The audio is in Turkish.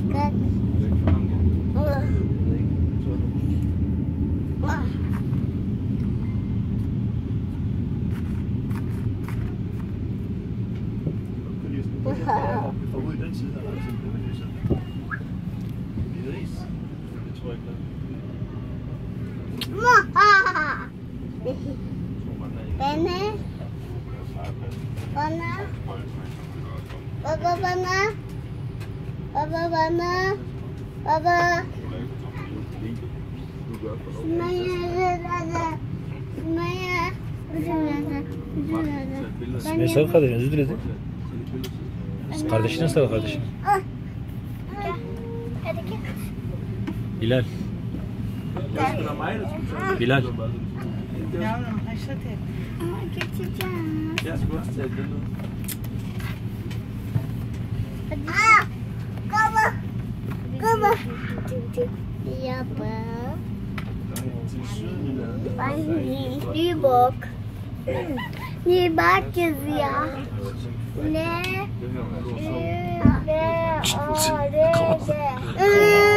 Bakın. Og ud i den side, eller sådan, det vil lyse. I ris. Det tror jeg ikke, Bana. Bana. Baba bana. Baba bana. Baba. Ne sarıl kardeşim, özür diledim. Kardeşine sarıl kardeşim. Hadi gel. Bilal. Bilal. Yavrum haşat et. Geçeceğim. Jeg skulle også tage det ud. Baba. Baba. Yapma. Til syden i landet. Ben Lübeck. Lübeck yazıyor. Ne?